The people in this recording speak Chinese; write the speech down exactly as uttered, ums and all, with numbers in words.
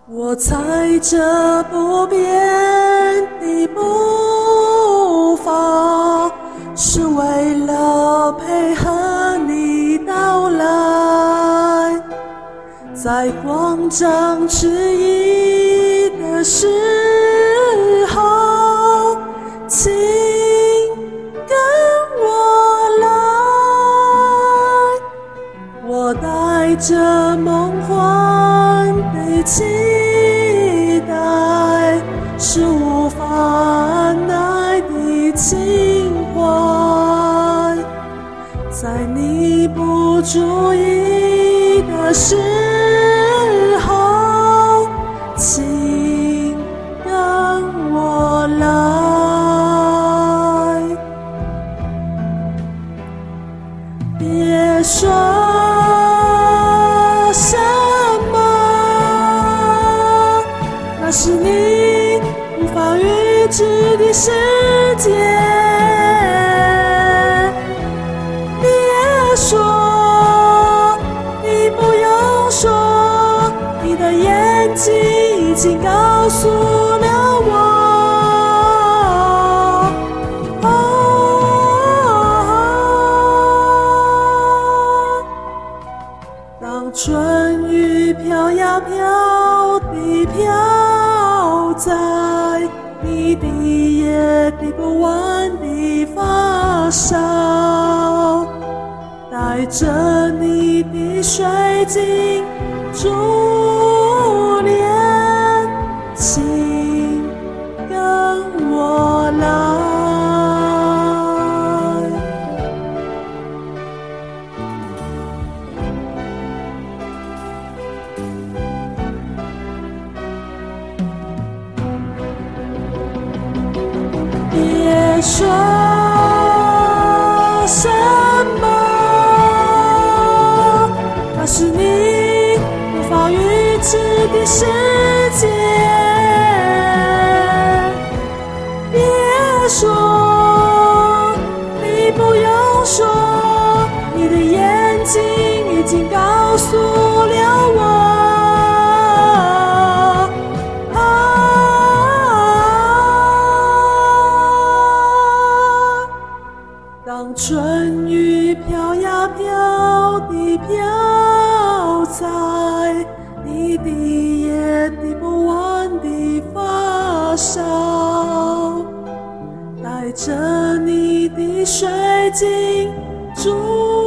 我踩着不变的步伐，是为了配合你到来。在慌张迟疑的时候，请跟我来。我带着梦幻的期待，是无法按耐的情怀。在你不注意的时候，请跟我来。别说什么，那是你无法预知的世界。别说，你不用说，你的眼睛已经告诉了我。哦，当春雨飘呀飘地飘在你的也滴不完的发梢，带着你的水晶珠帘，请跟我来。别说什么，那是你无法预知的世界。别说，你不用说，你的眼睛已经告诉了我。当春雨飘呀飘地飘在你的也滴不完的发梢，带着你的水晶珠